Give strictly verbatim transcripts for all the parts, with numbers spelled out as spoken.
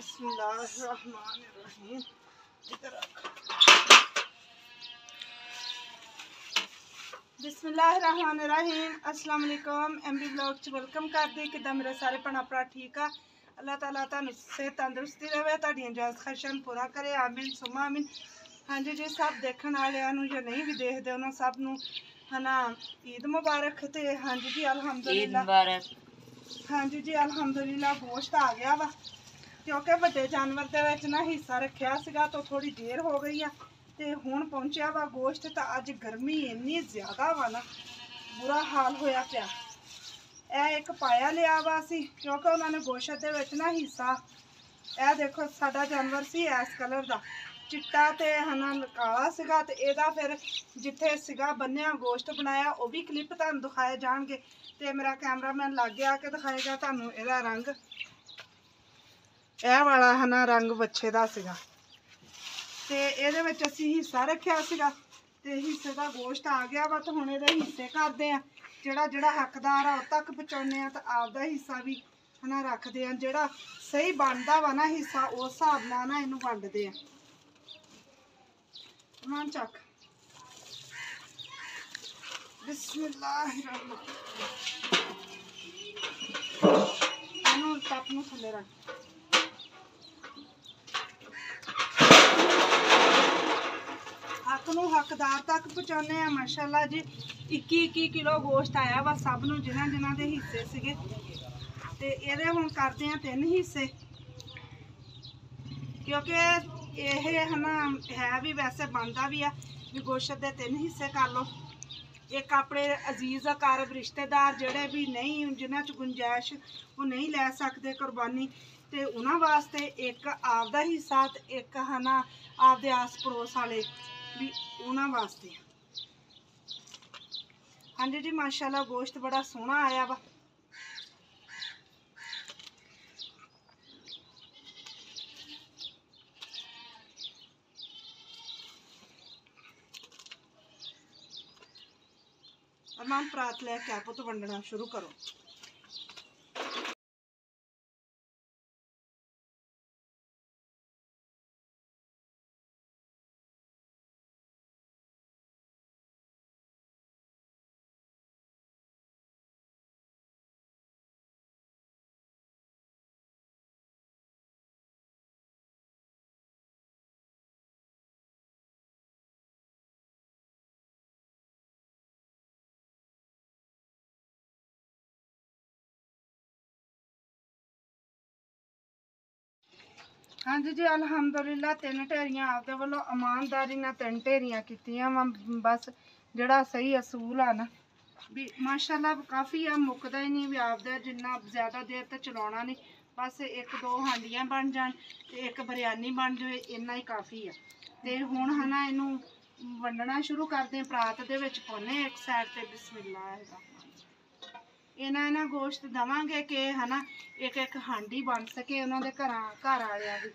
बिस्मिल्लाहिर्रहमानिर्रहीम। बिस्मिल्लाहिर्रहमानिर्रहीम। अस्सलाम वालेकुम। एम बी ब्लॉग च वेलकम करदी। किदां मेरे सारे भैन भरा ठीक आ? अल्लाह ताला तुहानू सेहत तंदुरुस्ती देवे, तुहाडियां जायज़ ख्वाहिशां पूरा करे। आमीन सुमा आमीन। हाँ जी जी, सब देखने वालियां नू जो नहीं भी देखते उन्होंने सब नू है ना ईद मुबारक। ते हाँ जी जी अल्हम्दुलिल्लाह हाँ जी जी अल्हम्दुलिल्लाह गोश्त आ गया वा, क्योंकि बड़े जानवर दे विच ना हिस्सा रखिया सीगा तो थोड़ी देर हो गई है ते हुण पहुंचिया वा गोश्त। तो अज गर्मी इन्नी ज़्यादा वा ना बुरा हाल होया पिया। ए एक पाया लिया वा सी क्योंकि उन्होंने गोश्त दे विच ना हिस्सा ए देखो साडा जानवर सी इस कलर दा चिट्टा ते हना काला सीगा ते एदा फिर जिथे सीगा बन्निया गोश्त बनाया वो भी क्लिप तुहानू दिखाए जाणगे ते मेरा कैमरामैन लागे आके दिखाएगा तुहानू एदा रंग। ए वाला हना रंग बच्छे दा सीगा ते एदे विच असीं हिस्सा रखिया सीगा ते हिस्से दा गोश्त आ गया वा। तो हुण एदे हिस्से करदे आ, जेड़ा जेड़ा हकदार आ उद तक पहुंचाउने आ ते आपदा हिस्सा भी हना रखदे आ। जेड़ा सही बनदा वा ना हिस्सा उस हिसाब नाल ना इहनू वंडदे आ। मान चक बिस्मिल्लाहिर्रहमानिर्रहीम। टप नू थल्ले रख। हक नू हकदार तक पहुँचाने आ। माशाअल्लाह जी इक्की इक्की किलो गोश्त आया वा सब नू जिन्हां जिन्हां दे हिस्से सीगे ते एहदे हुण करदे आ तीन हिस्से, क्योंकि यह है ना है भी वैसे बनता भी है भी गोश्त के तीन हिस्से कर लो। एक अपने अजीज अकारब रिश्तेदार जोड़े भी नहीं जिन्हों च गुंजाइश वो नहीं लै सकते कुर्बानी तो उन्होंने वास्ते एक आपदा हिस्सा तो एक है ना आपदे आस पड़ोस वाले भी उन्होंने वास्ते। हाँ जी जी माशाल्लाह गोश्त बड़ा सोहना आया वा। अरमान परात लैके आ पुत वंडना शुरू करो। हाँ जी जी अल्हम्दुलिल्लाह तीन ढेरियां आपदे वालों ईमानदारी नाल तीन ढेरियां कीतियां वा। बस जिहड़ा सही असूल आ ना भी माशाल्लाह काफ़ी आ मुकदा ही नहीं भी आपदे जिन्ना ज़्यादा देर तक चलाउणा नहीं। बस एक दो हांडियां बन जान ते एक बिरयानी बन जाए इन्ना ही काफ़ी है। ते हुण है ना इनू वंडना शुरू करदे परात दे विच पाउने एक साइड ते बिस्मिल्लाह इन्ना इन्ना गोश्त देवांगे कि है ना एक एक हांडी बन सके उन्होंने घर घर वालियां दी।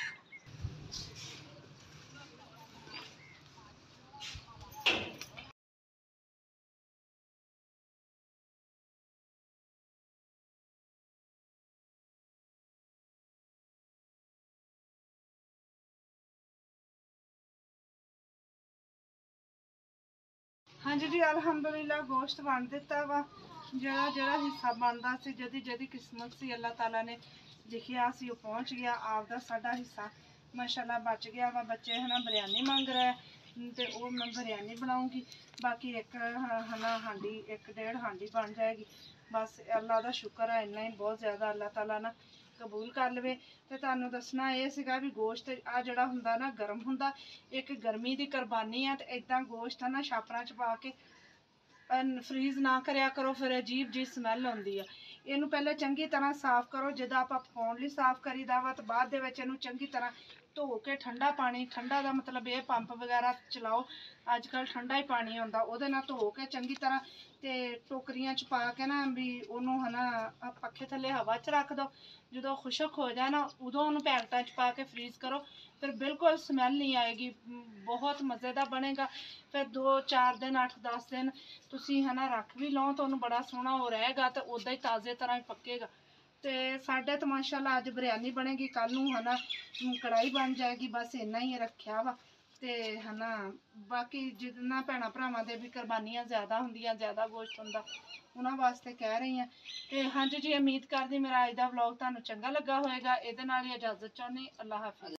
हाँ जी जी अल्हम्दुलिल्लाह गोश्त बन दिता वा। जरा जरा हिस्सा बनता सी जदी जदी किस्मत सी अल्लाह ताला ने लिखिया सी वो पहुँच गया। आपदा साडा हिस्सा माशाल्लाह बच गया वा। बच्चे है ना बिरयानी मंग रहे तो वो मैं बिरयानी बनाऊँगी। बाकी एक है ना हांडी एक डेढ़ हांडी बन जाएगी। बस अल्लाह का शुक्र है इन्ना ही बहुत ज़्यादा अल्लाह ताला ना कबूल कर लवे। तो तुहानू दसना ये सीगा भी गोश्त आ जिहड़ा हुंदा ना गर्म हुंदा एक गर्मी की कुर्बानी है। तो इदां गोश्त है ना छापरां च पा के फ्रीज ना करया करो फिर अजीब जी स्मैल आउंदी है। इनू पहले चंगी तरह साफ करो जिदा आपां पकाउण लई साफ करीदा वा। तो बाद दे विच इनू चंगी तरह धो के ठंडा पानी ठंडा दा मतलब ये पंप वगैरह चलाओ अजकल ठंडा ही पानी आउंदा उहदे नाल धो के चंगी तरह ते टोकरियां च पा के ना भी उन्हों है ना पखे थले हवा च रख दो। जो खुशक हो जाए ना उदों उन्होंने पैकटां च पा के फ्रीज करो फिर बिल्कुल स्मैल नहीं आएगी। बहुत मज़े का बनेगा। फिर दो चार दिन अठ दस दिन तुसी है ना रख भी लो तो उन्होंने बड़ा सोहना हो रहेगा तो उदा ही ताज़े तरह ही पकेगा। ਤੇ ਸਾਡੇ ਤਾਂ ਮਾਸ਼ਾਅੱਲਾ ਅੱਜ ਬਿਰਿਆਨੀ ਬਣੇਗੀ, ਕੱਲ ਨੂੰ ਹਨਾ ਕੜਾਈ ਬਣ ਜਾਏਗੀ। ਬਸ ਇੰਨਾ ਹੀ ਰੱਖਿਆ ਵਾ ਤੇ ਹਨਾ ਬਾਕੀ ਜਿੰਨਾ ਭੈਣਾਂ ਭਰਾਵਾਂ ਦੇ ਵੀ ਕੁਰਬਾਨੀਆਂ ਜ਼ਿਆਦਾ ਹੁੰਦੀਆਂ, ਜ਼ਿਆਦਾ ਗੋਸ਼ਤ ਹੁੰਦਾ, ਉਹਨਾਂ ਵਾਸਤੇ ਕਹਿ ਰਹੀ ਹਾਂ। ਤੇ ਹਾਂਜੀ ਜੀ, ਉਮੀਦ ਕਰਦੀ ਮੇਰਾ ਅੱਜ ਦਾ ਵਲੌਗ ਤੁਹਾਨੂੰ ਚੰਗਾ ਲੱਗਾ ਹੋਏਗਾ। ਇਹਦੇ ਨਾਲ ਹੀ ਇਜਾਜ਼ਤ ਚਾਹੁੰਦੀ। ਅੱਲਾ ਹਾਫਿਜ਼।